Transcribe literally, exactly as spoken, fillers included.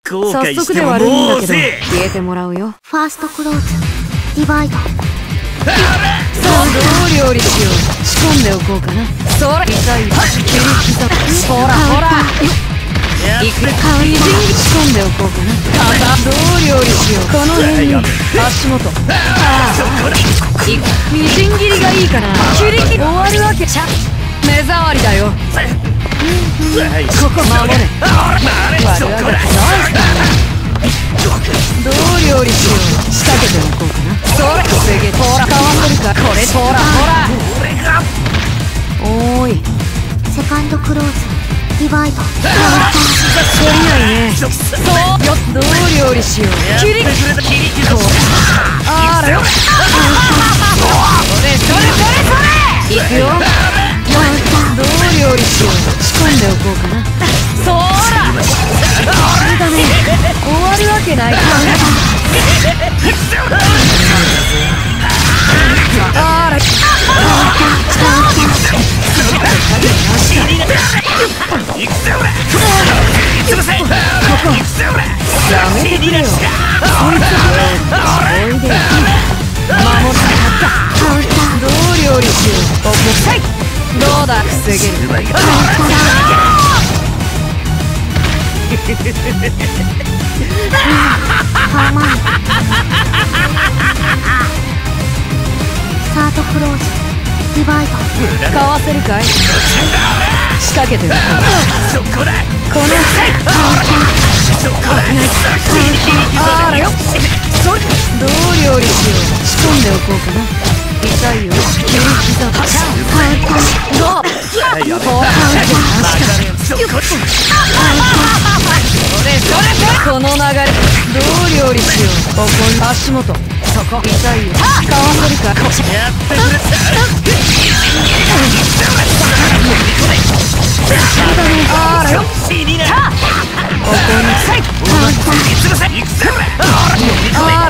後早悔しても速で悪いんだけどもうぜ。 消えてもらうよ。 ファーストクローズディバイド。 さあどう料理しよう。仕込んでおこうかな。それ痛いよ。切り刻む。ほらほらいくかみじん仕込んでおこうかな。ただどう料理しよう。この辺に足元。ああいくみじん切りがいいかな。切り切り終わるわけちゃ目障りだよ。ここ守れ。悪あがきどう料理しよう。仕掛けておこうかな。それ防げ。ほらかわせるか。これほらほらおーいセカンドクローズディバイド。 懲りないね。そうよどう料理しよう。切りこうあらよそれそれそれそれいくよ。どう料理しよう。仕込んでおこうかな。そーらそれだね。終わるわけないか。あらやめてくれよ。そいつおいで。守ったどう料理しよう。おこさいどうだ防げる。 ハーマイサードクローズディバイド。 かわせるかい。仕掛けておこう。このあらよそれどう料理しよう。仕込んでおこうかな。痛いよ。切り刻む。どうほらそれそれこの流れどう料理しよう。ここに足元そこ痛いよ。かわせるか。やってくれ。あらよここにさいあ